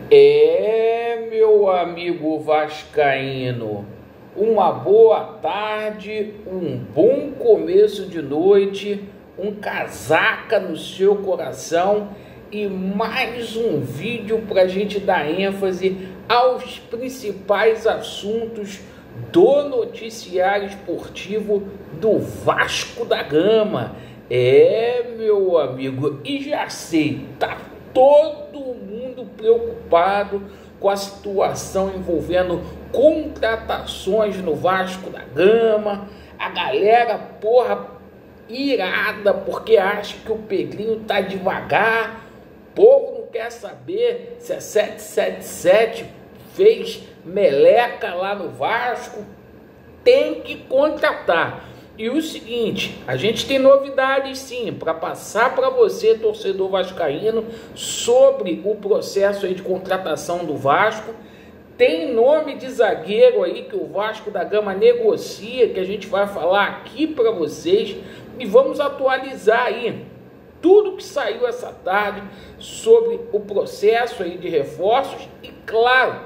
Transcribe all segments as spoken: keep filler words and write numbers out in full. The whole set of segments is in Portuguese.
É, meu amigo vascaíno, uma boa tarde, um bom começo de noite, um casaca no seu coração e mais um vídeo para a gente dar ênfase aos principais assuntos do noticiário esportivo do Vasco da Gama. É, meu amigo, e já sei, tá todo mundo preocupado com a situação envolvendo contratações no Vasco da Gama. A galera, porra, irada porque acha que o Pedrinho tá devagar. O povo não quer saber se a sete sete sete fez meleca lá no Vasco. Tem que contratar. E o seguinte, a gente tem novidades sim, para passar para você, torcedor vascaíno, sobre o processo aí de contratação do Vasco. Tem nome de zagueiro aí que o Vasco da Gama negocia, que a gente vai falar aqui para vocês. E vamos atualizar aí tudo que saiu essa tarde sobre o processo aí de reforços. E claro,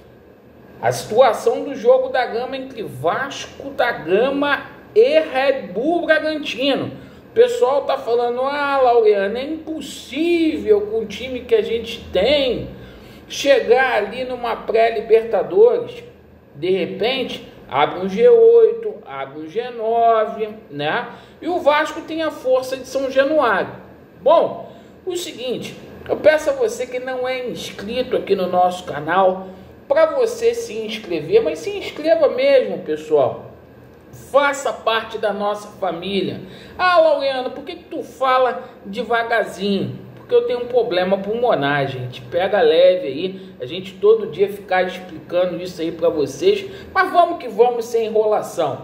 a situação do jogo da Gama entre Vasco da Gama e Red Bull Bragantino. O pessoal tá falando: ah, Laureano, é impossível com o time que a gente tem chegar ali numa pré-Libertadores. De repente, abre um G oito, abre um G nove, né? E o Vasco tem a força de São Januário. Bom, o seguinte, eu peço a você que não é inscrito aqui no nosso canal, para você se inscrever, mas se inscreva mesmo, pessoal. Faça parte da nossa família. Ah, Laureano, por que, que tu fala devagarzinho? Porque eu tenho um problema pulmonar, gente. Pega leve aí, a gente todo dia ficar explicando isso aí para vocês. Mas vamos que vamos, sem enrolação.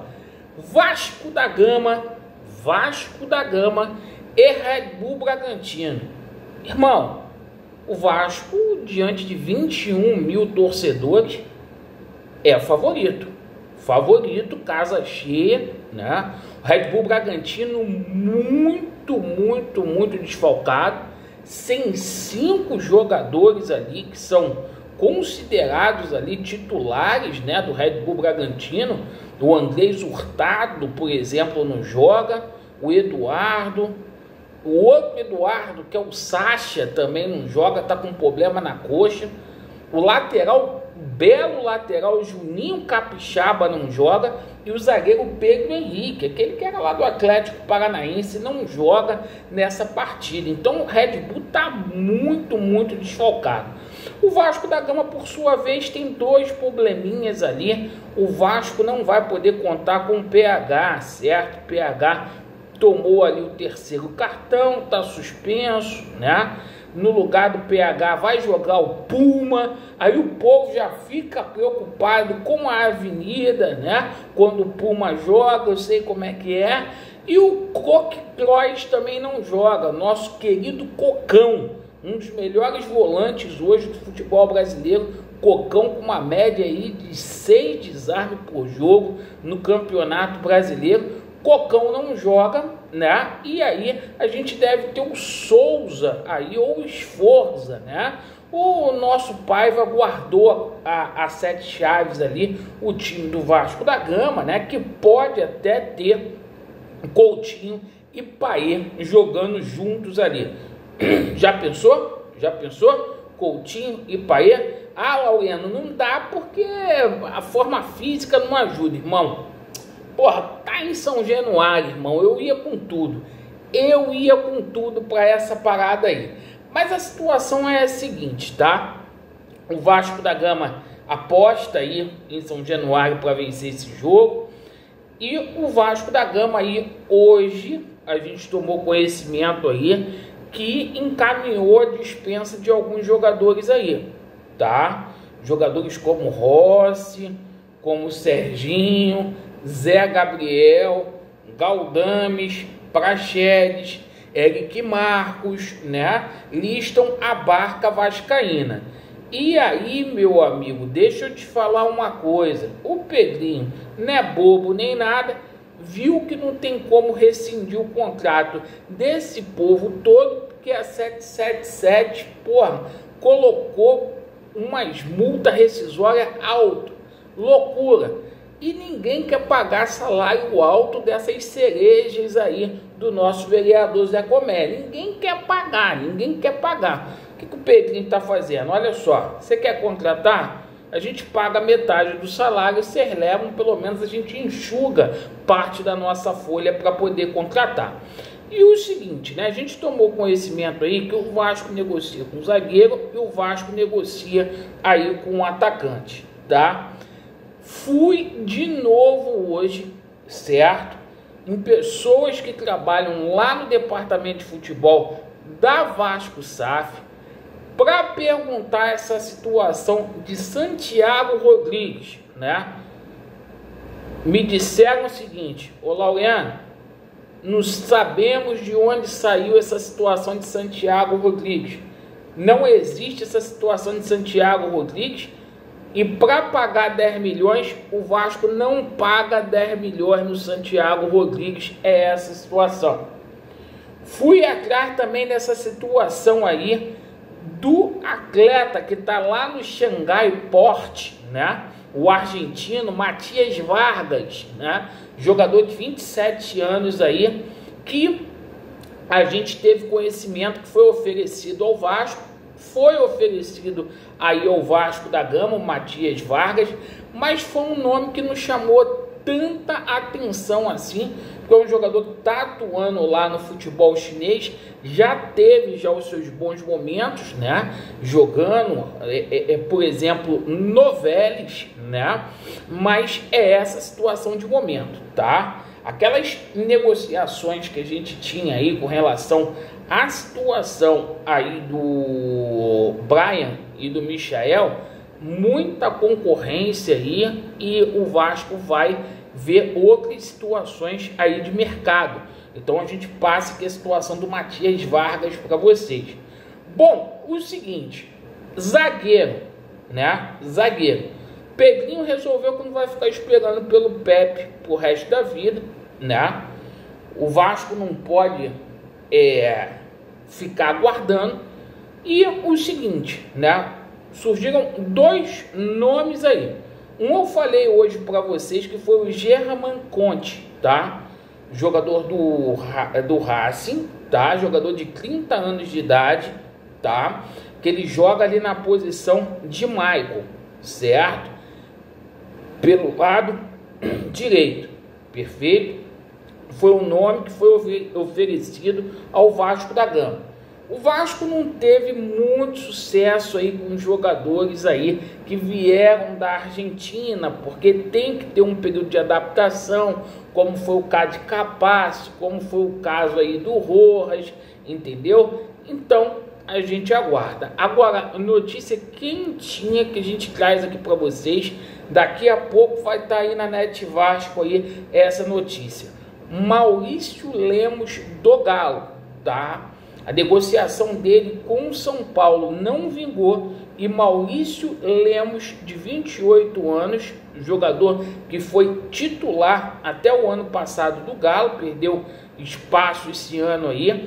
Vasco da Gama, Vasco da Gama e Red Bull Bragantino. Irmão, o Vasco, diante de vinte e um mil torcedores, é favorito. Favorito, casa cheia, né? O Red Bull Bragantino muito, muito, muito desfalcado, sem cinco jogadores ali que são considerados ali titulares, né, do Red Bull Bragantino. O Andrés Hurtado, por exemplo, não joga, o Eduardo, o outro Eduardo, que é o Sacha, também não joga, tá com problema na coxa. O lateral, o belo lateral Juninho Capixaba não joga, e o zagueiro Pedro Henrique, aquele que era lá do Atlético Paranaense, não joga nessa partida. Então o Red Bull tá muito, muito desfalcado. O Vasco da Gama, por sua vez, tem dois probleminhas ali. O Vasco não vai poder contar com o P H, certo? O P H tomou ali o terceiro cartão, tá suspenso, né? No lugar do P H vai jogar o Puma. Aí o povo já fica preocupado com a Avenida, né? Quando o Puma joga, eu sei como é que é. E o Coque-Croix também não joga. Nosso querido Cocão, um dos melhores volantes hoje do futebol brasileiro. Cocão com uma média aí de seis desarmes por jogo no Campeonato Brasileiro. Cocão não joga, né? E aí a gente deve ter o Souza aí, ou o Esforza, né? O nosso Paiva guardou a, a sete chaves ali, o time do Vasco da Gama, né? Que pode até ter Coutinho e Paê jogando juntos ali. Já pensou? Já pensou? Coutinho e Paê? Ah, Laureano, não dá porque a forma física não ajuda, irmão. Porra, tá em São Januário, irmão. Eu ia com tudo. Eu ia com tudo para essa parada aí. Mas a situação é a seguinte, tá? O Vasco da Gama aposta aí em São Januário para vencer esse jogo. E o Vasco da Gama aí, hoje, a gente tomou conhecimento aí que encaminhou a dispensa de alguns jogadores aí, tá? Jogadores como Rossi, como Serginho, Zé Gabriel, Galdames, Praxedes, Eric Marcos, né? Listam a barca vascaína. E aí, meu amigo, deixa eu te falar uma coisa. O Pedrinho não é bobo nem nada, viu que não tem como rescindir o contrato desse povo todo, porque a sete sete sete, porra, colocou umas multa rescisória alta, loucura. E ninguém quer pagar salário alto dessas cerejas aí do nosso vereador Zé Comelli. Ninguém quer pagar, ninguém quer pagar. O que, que o Pedrinho está fazendo? Olha só, você quer contratar? A gente paga metade do salário, vocês levam, pelo menos a gente enxuga parte da nossa folha para poder contratar. E o seguinte, né? A gente tomou conhecimento aí que o Vasco negocia com o zagueiro e o Vasco negocia aí com o atacante, tá? Fui de novo hoje, certo? Em pessoas que trabalham lá no departamento de futebol da Vasco S A F para perguntar essa situação de Santiago Rodrigues, né? Me disseram o seguinte: ô Laureano, não sabemos de onde saiu essa situação de Santiago Rodrigues. Não existe essa situação de Santiago Rodrigues. E para pagar dez milhões, o Vasco não paga dez milhões no Santiago Rodrigues. É essa situação. Fui atrás também dessa situação aí do atleta que está lá no Xangai Port, né? O argentino Matias Vargas, né? Jogador de vinte e sete anos aí, que a gente teve conhecimento que foi oferecido ao Vasco. Foi oferecido aí ao Vasco da Gama, o Matias Vargas, mas foi um nome que não chamou tanta atenção assim, porque é um jogador que está atuando lá no futebol chinês, já teve já os seus bons momentos, né? Jogando, é, é, é, por exemplo, no Vélez, né? Mas é essa situação de momento, tá? Aquelas negociações que a gente tinha aí com relação à situação aí do Brian e do Michael, muita concorrência aí, e o Vasco vai ver outras situações aí de mercado. Então a gente passa aqui a situação do Matias Vargas para vocês. Bom, o seguinte, zagueiro, né? Zagueiro. Pedrinho resolveu que não vai ficar esperando pelo Pepe pro resto da vida, né? O Vasco não pode é, ficar aguardando. E o seguinte, né? Surgiram dois nomes aí. Um eu falei hoje para vocês, que foi o German Conte, tá? Jogador do, do Racing, tá? Jogador de trinta anos de idade, tá? Que ele joga ali na posição de Michael, certo? Pelo lado direito, perfeito? Foi um nome que foi oferecido ao Vasco da Gama. O Vasco não teve muito sucesso aí com jogadores aí que vieram da Argentina, porque tem que ter um período de adaptação, como foi o caso de Capasso, como foi o caso aí do Rojas, entendeu? Então a gente aguarda. Agora, notícia quentinha que a gente traz aqui para vocês. Daqui a pouco vai estar aí na Net Vasco aí essa notícia. Maurício Lemos do Galo, tá? A negociação dele com o São Paulo não vingou e Maurício Lemos, de vinte e oito anos, jogador que foi titular até o ano passado do Galo, perdeu espaço esse ano aí,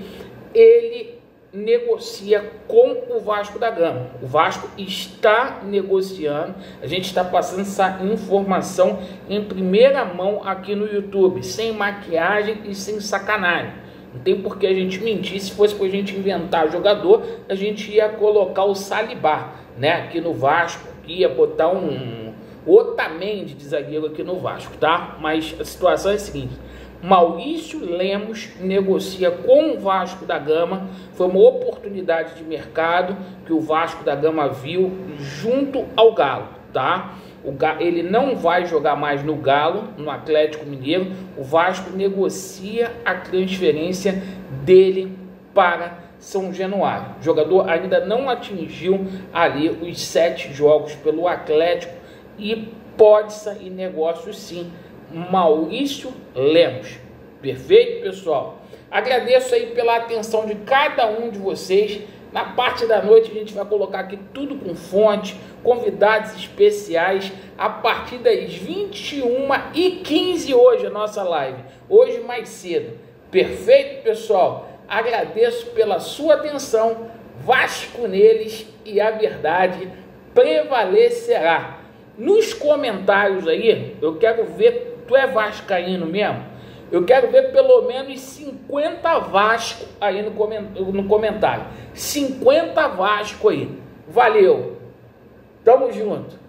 ele negocia com o Vasco da Gama. O Vasco está negociando, a gente está passando essa informação em primeira mão aqui no YouTube, sem maquiagem e sem sacanagem. Não tem por que a gente mentir. Se fosse para a gente inventar jogador, a gente ia colocar o Salibá, né, aqui no Vasco, ia botar um Otamendi de zagueiro aqui no Vasco, tá? Mas a situação é a seguinte: Maurício Lemos negocia com o Vasco da Gama. Foi uma oportunidade de mercado que o Vasco da Gama viu junto ao Galo, tá? O Galo, ele não vai jogar mais no Galo, no Atlético Mineiro. O Vasco negocia a transferência dele para São Januário. O jogador ainda não atingiu ali os sete jogos pelo Atlético e pode sair negócio sim. Maurício Lemos. Perfeito, pessoal? Agradeço aí pela atenção de cada um de vocês. Na parte da noite a gente vai colocar aqui tudo com fonte, convidados especiais a partir das vinte e uma e quinze hoje a nossa live. Hoje mais cedo. Perfeito, pessoal? Agradeço pela sua atenção. Vasco neles e a verdade prevalecerá. Nos comentários aí, eu quero ver, tu é vascaíno mesmo? Eu quero ver pelo menos cinquenta Vasco aí no comentário. cinquenta Vasco aí. Valeu. Tamo junto.